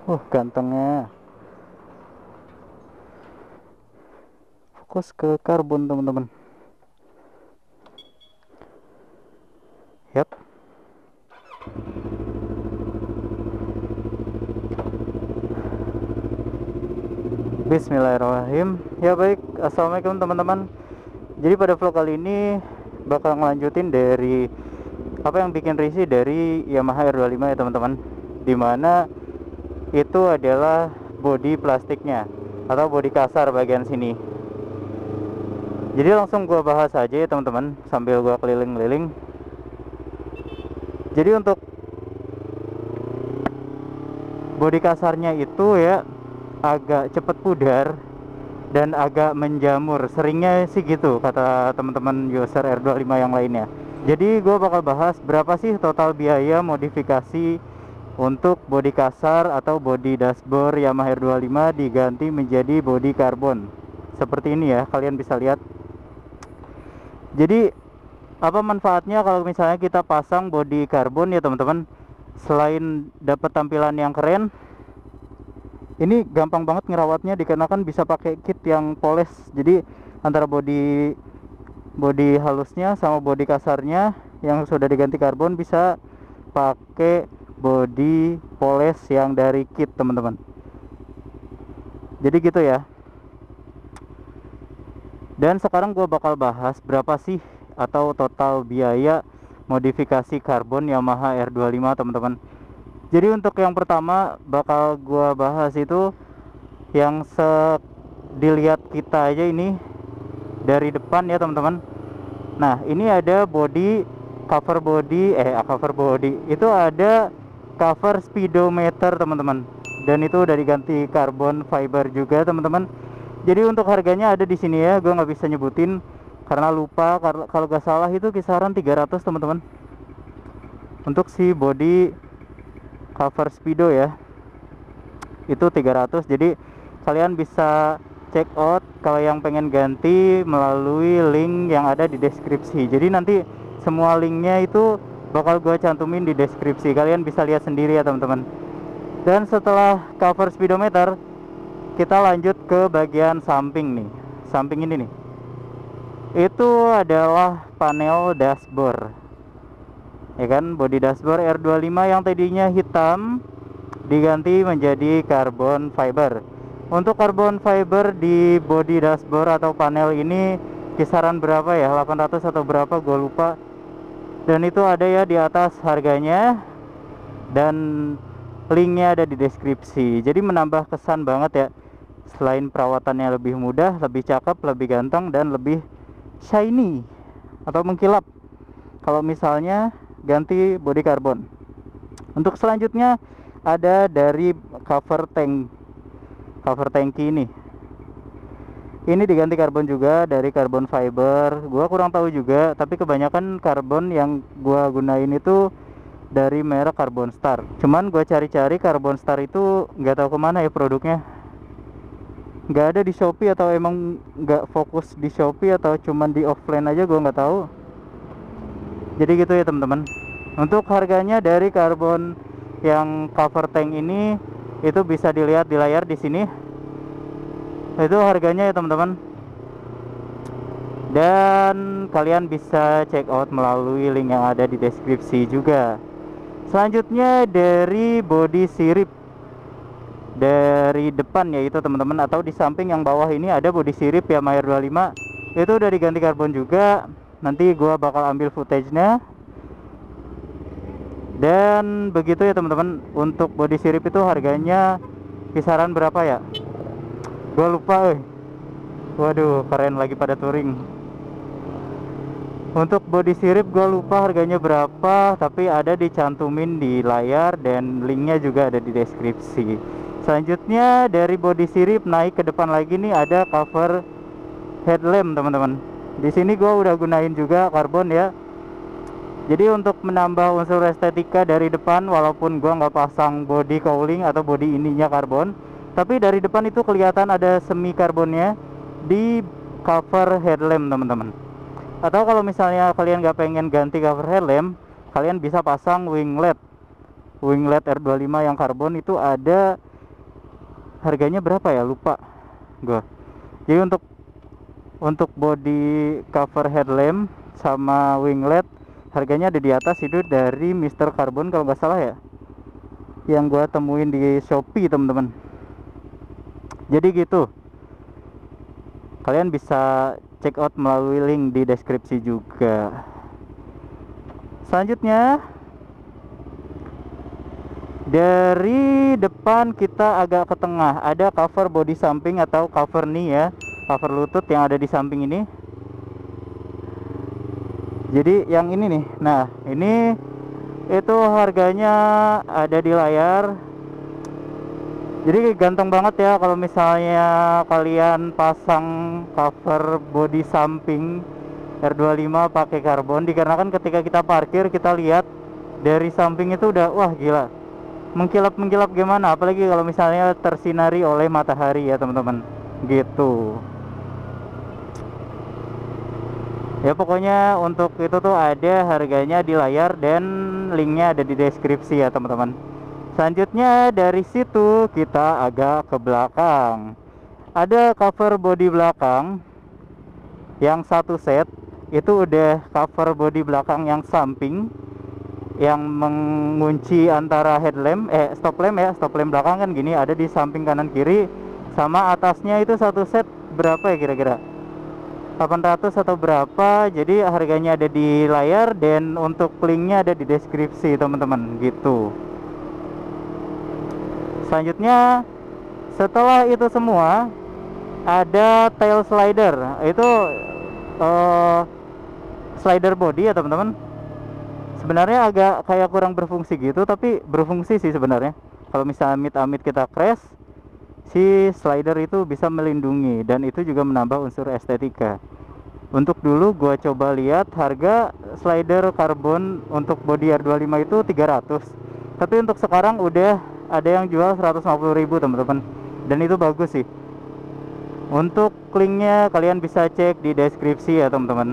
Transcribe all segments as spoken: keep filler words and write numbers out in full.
Uh, gantengnya. Fokus ke karbon, teman-teman. Yap. Bismillahirrahmanirrahim. Ya baik, assalamualaikum teman-teman. Jadi pada vlog kali ini bakal ngelanjutin dari apa yang bikin risih dari Yamaha R dua puluh lima ya teman-teman. Dimana itu adalah bodi plastiknya atau bodi kasar bagian sini. Jadi langsung gua bahas aja ya teman-teman sambil gua keliling-keliling. Jadi untuk bodi kasarnya itu ya agak cepet pudar dan agak menjamur, seringnya sih gitu kata teman-teman user R dua puluh lima yang lainnya. Jadi gue bakal bahas berapa sih total biaya modifikasi untuk bodi kasar atau bodi dashboard Yamaha R dua puluh lima diganti menjadi bodi karbon seperti ini ya, kalian bisa lihat. Jadi apa manfaatnya kalau misalnya kita pasang bodi karbon ya teman-teman? Selain dapat tampilan yang keren, ini gampang banget ngerawatnya dikarenakan bisa pakai kit yang poles. Jadi antara bodi bodi halusnya sama bodi kasarnya yang sudah diganti karbon bisa pakai bodi poles yang dari kit teman-teman. Jadi gitu ya. Dan sekarang gue bakal bahas berapa sih atau total biaya modifikasi karbon Yamaha R dua puluh lima teman-teman. Jadi untuk yang pertama bakal gua bahas itu yang se dilihat kita aja ini dari depan ya teman-teman. Nah ini ada body cover body eh cover body itu ada cover speedometer teman-teman, dan itu udah diganti carbon fiber juga teman-teman. Jadi untuk harganya ada di sini ya, gua nggak bisa nyebutin karena lupa. Kalau nggak salah itu kisaran tiga ratus teman-teman untuk si body cover speedo ya, itu tiga ratus. Jadi kalian bisa check out kalau yang pengen ganti melalui link yang ada di deskripsi. Jadi nanti semua linknya itu bakal gue cantumin di deskripsi, kalian bisa lihat sendiri ya teman-teman. Dan setelah cover speedometer, kita lanjut ke bagian samping nih. Samping ini nih, itu adalah panel dashboard ya kan, bodi dashboard R dua puluh lima yang tadinya hitam diganti menjadi carbon fiber. Untuk carbon fiber di bodi dashboard atau panel ini kisaran berapa ya, delapan ratus atau berapa gue lupa, dan itu ada ya di atas harganya, dan linknya ada di deskripsi. Jadi menambah kesan banget ya, selain perawatannya lebih mudah, lebih cakep, lebih ganteng, dan lebih shiny atau mengkilap kalau misalnya ganti bodi karbon. Untuk selanjutnya ada dari cover tank, cover tangki ini. Ini diganti karbon juga dari carbon fiber. Gua kurang tahu juga, tapi kebanyakan karbon yang gua gunain itu dari merek Carbon Star. Cuman gua cari-cari Carbon Star itu nggak tahu kemana ya produknya. Nggak ada di Shopee atau emang nggak fokus di Shopee atau cuman di offline aja, gua nggak tahu. Jadi gitu ya teman-teman. Untuk harganya dari karbon yang cover tank ini itu bisa dilihat di layar di sini. Itu harganya ya teman-teman. Dan kalian bisa check out melalui link yang ada di deskripsi juga. Selanjutnya dari bodi sirip dari depan yaitu teman-teman, atau di samping yang bawah ini ada bodi sirip ya Yamaha R dua puluh lima. Itu udah diganti karbon juga. Nanti gua bakal ambil footage-nya. Dan begitu ya teman-teman. Untuk bodi sirip itu harganya kisaran berapa ya? Gua lupa eh. Waduh, keren lagi pada touring. Untuk bodi sirip gua lupa harganya berapa, tapi ada dicantumin di layar dan linknya juga ada di deskripsi. Selanjutnya dari bodi sirip naik ke depan lagi nih ada cover headlamp teman-teman. Di sini gua udah gunain juga karbon ya. Jadi untuk menambah unsur estetika dari depan, walaupun gua nggak pasang body cowling atau body ininya karbon, tapi dari depan itu kelihatan ada semi karbonnya di cover headlamp teman-teman. Atau kalau misalnya kalian nggak pengen ganti cover headlamp, kalian bisa pasang wing LED. Wing LED R dua puluh lima yang karbon itu ada harganya berapa ya, lupa gua. Jadi untuk untuk body cover headlamp sama winglet harganya ada di atas itu dari Mister Carbon kalau nggak salah ya, yang gua temuin di Shopee teman-teman. Jadi gitu, kalian bisa check out melalui link di deskripsi juga. Selanjutnya dari depan kita agak ke tengah, ada cover body samping atau cover knee ya, cover lutut yang ada di samping ini. Jadi yang ini nih, nah ini itu harganya ada di layar. Jadi ganteng banget ya kalau misalnya kalian pasang cover body samping R dua puluh lima pakai karbon, dikarenakan ketika kita parkir kita lihat dari samping itu udah wah gila, mengkilap-mengkilap gimana, apalagi kalau misalnya tersinari oleh matahari ya teman-teman, gitu. Ya pokoknya untuk itu tuh ada harganya di layar dan linknya ada di deskripsi ya teman-teman. Selanjutnya dari situ kita agak ke belakang. Ada cover body belakang yang satu set, itu udah cover body belakang yang samping yang mengunci antara headlamp eh stop lamp ya, stop lamp belakang kan gini ada di samping kanan kiri, sama atasnya itu satu set berapa ya kira-kira delapan ratus atau berapa. Jadi harganya ada di layar dan untuk linknya ada di deskripsi teman-teman, gitu. Selanjutnya setelah itu semua ada tail slider, itu uh, slider body ya teman-teman. Sebenarnya agak kayak kurang berfungsi gitu, tapi berfungsi sih sebenarnya. Kalau misalnya amit-amit kita crash, si slider itu bisa melindungi dan itu juga menambah unsur estetika. Untuk dulu gua coba lihat harga slider karbon untuk body R dua puluh lima itu tiga ratus, tapi untuk sekarang udah ada yang jual seratus lima puluh ribu teman-teman, dan itu bagus sih. Untuk linknya kalian bisa cek di deskripsi ya teman-teman.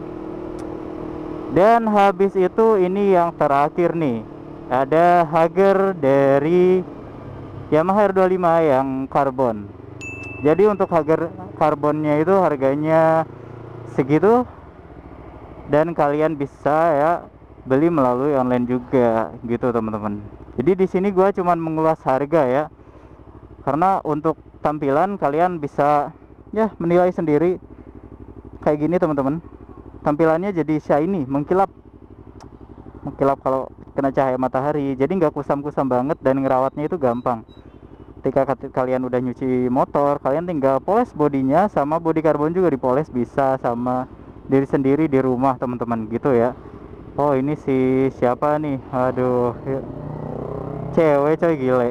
Dan habis itu ini yang terakhir nih, ada Hager dari Yamaha R dua puluh lima yang karbon. Jadi untuk Hager karbonnya itu harganya segitu, dan kalian bisa ya beli melalui online juga gitu teman-teman. Jadi di sini gua cuman mengulas harga ya, karena untuk tampilan kalian bisa ya menilai sendiri. Kayak gini teman-teman, tampilannya jadi shiny, mengkilap mengkilap kalau kena cahaya matahari, jadi nggak kusam-kusam banget dan ngerawatnya itu gampang. Ketika kalian udah nyuci motor, kalian tinggal poles bodinya, sama body karbon juga dipoles, bisa sama diri sendiri di rumah teman-teman gitu ya. Oh ini si siapa nih, aduh cewek coy, gile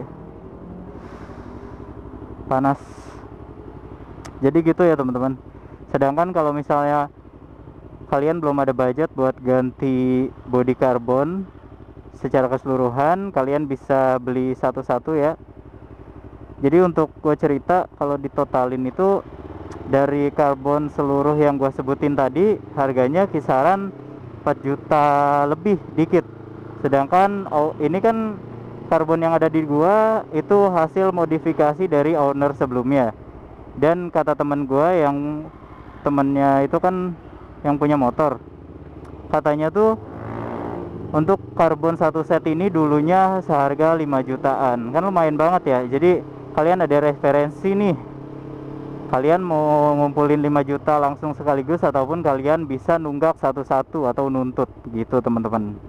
panas. Jadi gitu ya teman-teman. Sedangkan kalau misalnya kalian belum ada budget buat ganti body karbon secara keseluruhan, kalian bisa beli satu-satu ya. Jadi untuk gue cerita, kalau ditotalin itu dari karbon seluruh yang gue sebutin tadi harganya kisaran empat juta lebih dikit. Sedangkan oh, ini kan karbon yang ada di gua itu hasil modifikasi dari owner sebelumnya. Dan kata temen gua yang temennya itu kan yang punya motor, katanya tuh untuk karbon satu set ini dulunya seharga lima jutaan. Kan lumayan banget ya. Jadi kalian ada referensi nih, kalian mau ngumpulin lima juta langsung sekaligus, ataupun kalian bisa nunggak satu-satu atau nuntut gitu teman-teman.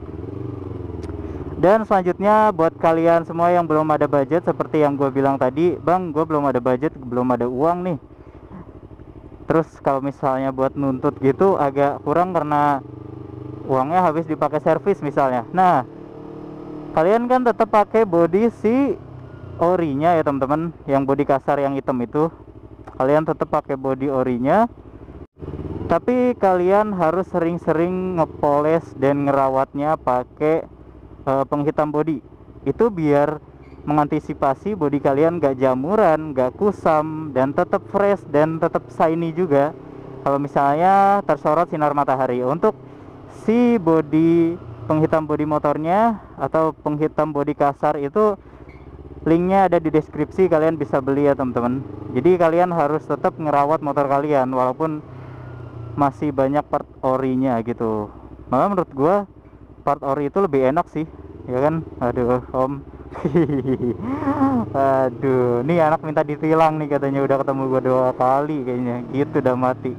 Dan selanjutnya buat kalian semua yang belum ada budget, seperti yang gue bilang tadi, bang gue belum ada budget, belum ada uang nih, terus kalau misalnya buat nuntut gitu agak kurang karena uangnya habis dipakai servis misalnya. Nah kalian kan tetap pakai body si orinya ya teman-teman, yang body kasar yang hitam itu kalian tetap pakai body orinya, tapi kalian harus sering-sering ngepoles dan ngerawatnya pakai uh, penghitam body. Itu biar mengantisipasi body kalian gak jamuran, gak kusam, dan tetap fresh dan tetap shiny juga kalau misalnya tersorot sinar matahari. Untuk si body penghitam body motornya atau penghitam body kasar itu Linknya ada di deskripsi, kalian bisa beli ya teman-teman. Jadi kalian harus tetap ngerawat motor kalian walaupun masih banyak part orinya gitu. Malah menurut gua part ori itu lebih enak sih, ya kan? Aduh, Om. Aduh, nih anak minta ditilang nih katanya, udah ketemu gua dua kali kayaknya. Gitu udah mati.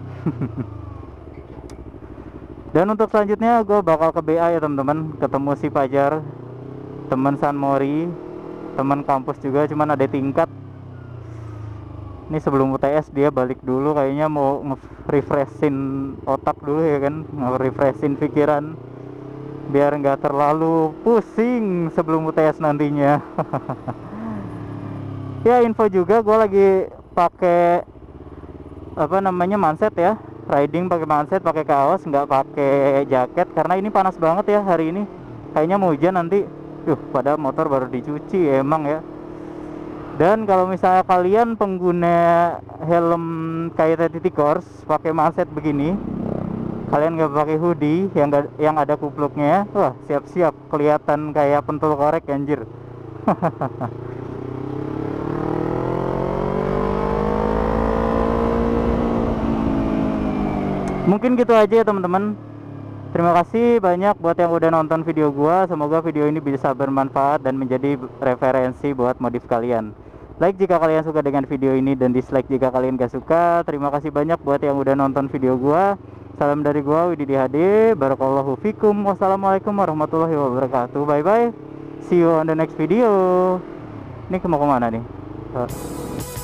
Dan untuk selanjutnya gua bakal ke B A ya teman-teman, ketemu si Fajar, teman San Mori, teman kampus juga, cuman ada tingkat. Ini sebelum U T S dia balik dulu, kayaknya mau nge-refreshin otak dulu ya kan, nge-refreshin pikiran biar nggak terlalu pusing sebelum U T S nantinya. Ya info juga, gue lagi pakai apa namanya manset ya, riding pakai manset, pakai kaos, nggak pakai jaket karena ini panas banget ya hari ini. Kayaknya mau hujan nanti. Duh, pada motor baru dicuci emang ya. Dan kalau misalnya kalian pengguna helm kayak T T Course pakai manset begini, kalian nggak pakai hoodie yang gak, yang ada kupluknya, wah siap-siap kelihatan kayak pentul korek anjir. Mungkin gitu aja ya teman-teman. Terima kasih banyak buat yang udah nonton video gua. Semoga video ini bisa bermanfaat dan menjadi referensi buat modif kalian. Like jika kalian suka dengan video ini dan dislike jika kalian gak suka. Terima kasih banyak buat yang udah nonton video gua. Salam dari gua Widi D H D. Barakallahu fikum. Wassalamualaikum warahmatullahi wabarakatuh. Bye bye. See you on the next video. Ini mau kemana nih?